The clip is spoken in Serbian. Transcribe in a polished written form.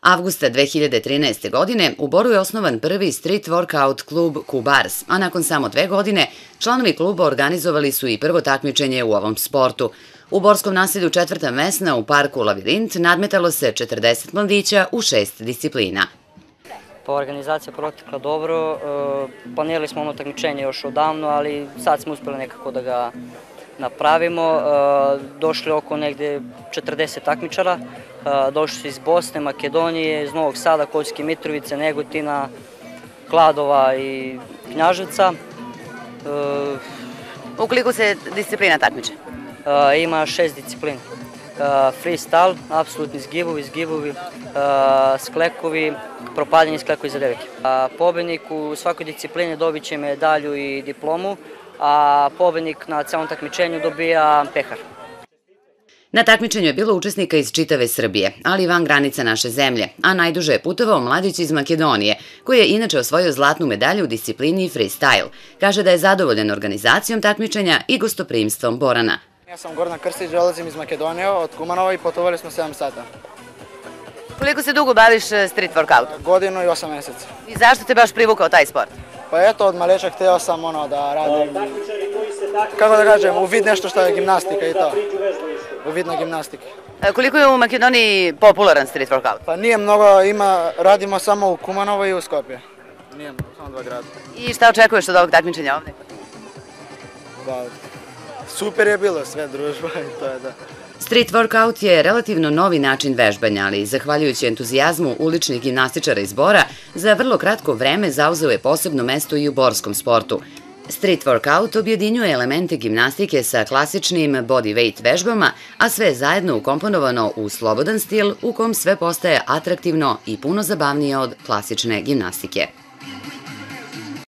Avgusta 2013. godine u Boru je osnovan prvi street workout klub Kubars, a nakon samo 2 godine članovi kluba organizovali su i prvo takmičenje u ovom sportu. U borskom naselju Četvrta Mesna u parku Lavirint nadmetalo se 40 mladića u 6 disciplina. Pa organizacija protekla dobro, planirali smo ono takmičenje još odavno, ali sad smo uspjeli nekako da ga napravimo. Došli oko negde 40 takmičara, došli su iz Bosne, Makedonije, iz Novog Sada, Kosovske Mitrovice, Negotina, Kladova i Knjaževca. U koliko se disciplina takmiče? Ima 6 disciplina. Freestyle, apsolutni zgibovi, sklekovi, propadanje sklekovi za devojke. Pobednik u svakoj disciplini dobit će medalju i diplomu, a pobednik na celom takmičenju dobija pehar. Na takmičenju je bilo učesnika iz čitave Srbije, ali i van granica naše zemlje, a najduže je putovao mladić iz Makedonije, koji je inače osvojio zlatnu medalju u disciplini freestyle. Kaže da je zadovoljan organizacijom takmičenja i gostoprimstvom Borana. Ja sam Gordan Krstić, dolazim iz Makedonije, od Kumanova i putovali smo 7 sata. Koliko se dugo baviš street workoutom? Godinu i 8 meseca. I zašto te baš privukao taj sport? Pa eto, od maleča hteo sam da radim, kako da kažem, uvid nešto što je gimnastika i to. Uvidna gimnastika. Koliko je u Makedoniji popularan street workout? Pa nije mnogo, radimo samo u Kumanovo i u Skopje. Nije mnogo, samo 2 grada. I šta očekuješ od ovog takmičenja ovde? Pa, super je bilo sve družba i to je da. Street workout je relativno novi način vežbanja, ali zahvaljujući entuzijazmu uličnih gimnastičara iz Bora, za vrlo kratko vreme zauzeo je posebno mesto i u borskom sportu. Street workout objedinjuje elemente gimnastike sa klasičnim body weight vežbama, a sve je zajedno ukomponovano u slobodan stil u kom sve postaje atraktivno i puno zabavnije od klasične gimnastike.